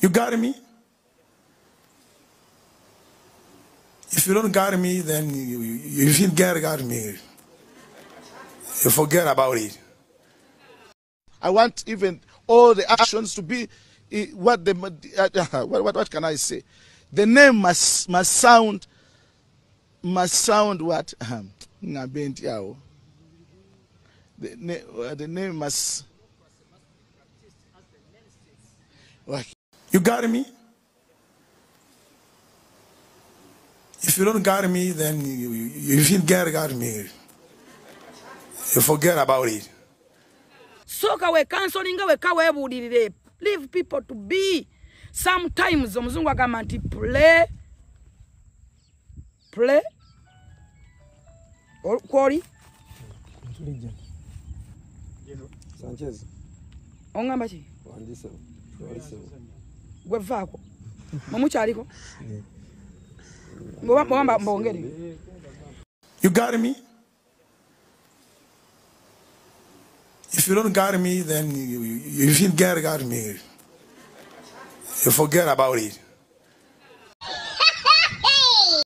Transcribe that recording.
You got me? If you don't got me, then you didn't got me. You forget about it. I want even all the actions to be what can I say? The name must sound what? The name must. You got me? If you don't got me, then you didn't got me. You forget about it. Soka we counseling we kawe budire. Leave people to be. Sometimes omuzungu agamba nti play kwoli Sanchez ongamba ki wandise gwe vaako mumuchaliko ngomba mbongere. You got me? If you don't got me, then you didn't got me. You forget about it.